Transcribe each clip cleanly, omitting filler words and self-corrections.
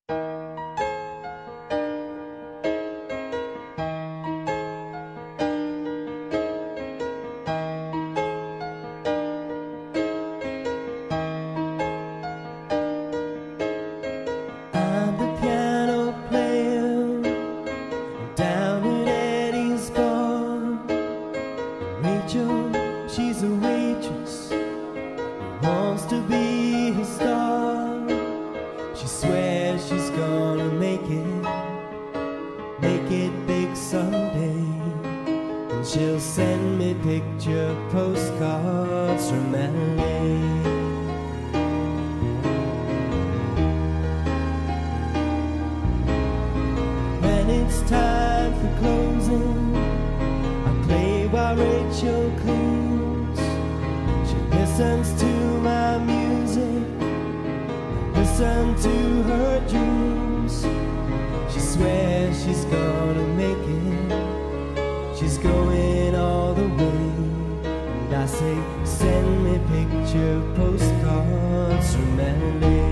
I'm the piano player down at Eddie's bar. Rachel, she's a waitress who wants to be a star. She swears she's gonna make it big someday. And she'll send me picture postcards from LA. When it's time for closing, I play while Rachel cleans. She listens to my music, listen to her dreams. She swears she's gonna make it, she's going all the way. And I say, send me picture postcards from LA.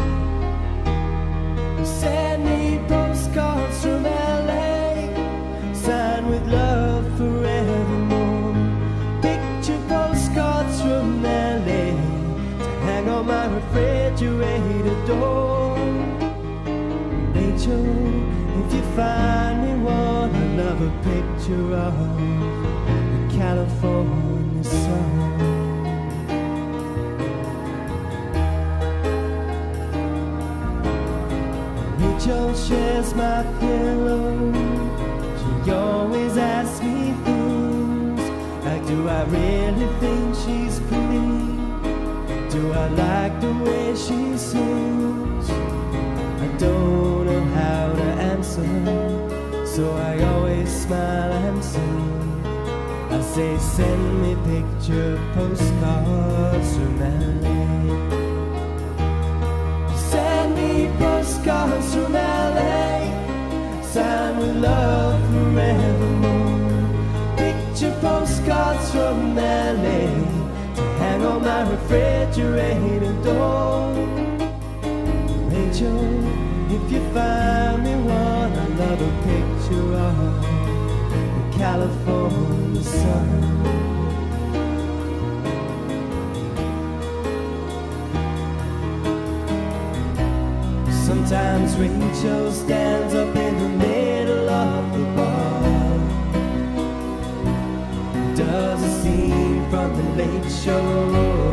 Send me postcards from LA, signed with love forevermore. Picture postcards from LA to hang on my refrigerator door. Rachel, if you find me one, I'd love a picture of the California sun. Rachel shares my pillow. She always asks me things like, do I really think she's pretty? Do I like the way she sings? I don't know how to answer, so I always smile and sing. I say, send me picture postcards from LA. Send me postcards from LA, signed with love forevermore. Picture postcards from LA to hang on my refrigerator door. Rachel, if you find me one, I'd love a picture of the California sun. Sometimes Rachel stands up in the middle of the bar, does a scene from the Late Show.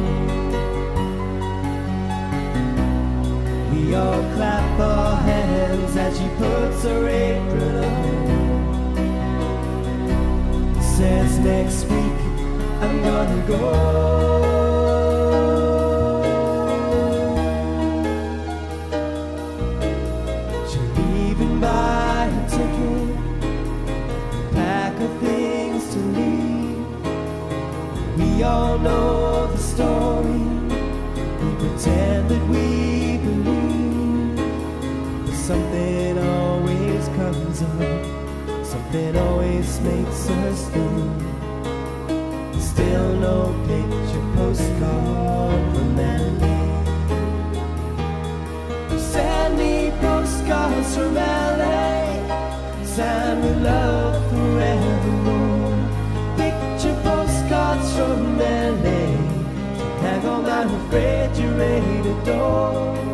We all clap our hands as she puts her apron on. Says, next week I'm gonna go. Buy a ticket, pack her things to leave. We all know the story, we pretend that we believe. But something always comes up, something always makes us think. Still no picture postcard from LA. Send me postcards from LA, signed with love forevermore. Picture postcards from LA, hang on my refrigerator door.